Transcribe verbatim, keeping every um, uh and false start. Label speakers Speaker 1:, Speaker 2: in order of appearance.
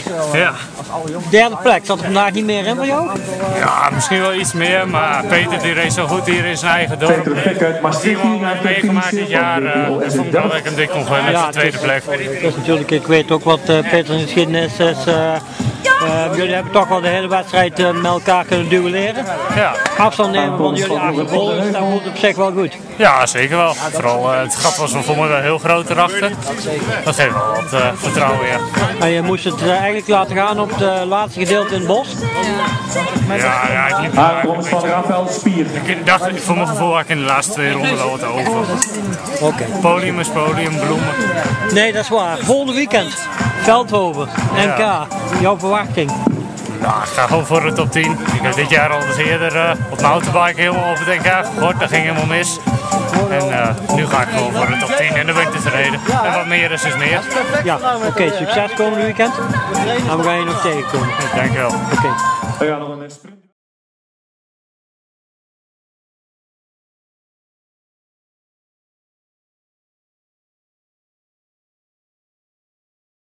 Speaker 1: Ja.
Speaker 2: Derde plek, zat er vandaag niet meer in voor jou?
Speaker 1: Ja, misschien wel iets meer, maar Peter die reed zo goed hier in zijn eigen dorp. Die man heeft meegemaakt dit jaar, uh, dus vond ik wel dat ik hem dik kon gunnen, ja, de tweede plek.
Speaker 2: Dus natuurlijk, ik weet ook wat uh, Peter's geschiedenis is. Uh, uh, jullie hebben toch wel de hele wedstrijd uh, met elkaar kunnen duelleren.
Speaker 1: Ja.
Speaker 2: Afstand nemen van jullie achtervolgers, dat moet op zich wel goed.
Speaker 1: Ja, zeker wel. Vooral uh, het gat was voor mij wel heel groot erachter. Dat geeft wel wat uh, vertrouwen, ja.
Speaker 2: En je moest het uh, eigenlijk laten gaan op het laatste gedeelte in het bos?
Speaker 1: Ja, ja, ik liep maar een beetje. Ik dacht, voor mijn gevoel had ik in de laatste twee ronden wel wat over.
Speaker 2: Oké. Okay.
Speaker 1: Podium is podium, bloemen.
Speaker 2: Nee, dat is waar. Volgende weekend, Veldhoven, N K. Ja. Jouw verwachting?
Speaker 1: Nou, ik ga gewoon voor de top tien. Ik heb dit jaar al eens eerder uh, op mijn mountainbike helemaal op het N K gegooid. Dat ging helemaal mis. En uh, nu ga ik gewoon voor de top tien en dan ben ik tevreden. En wat meer is, is meer.
Speaker 2: Ja, oké. Okay, succes komende weekend. En we gaan je nog tegenkomen.
Speaker 1: Dankjewel.
Speaker 2: Oké. Okay.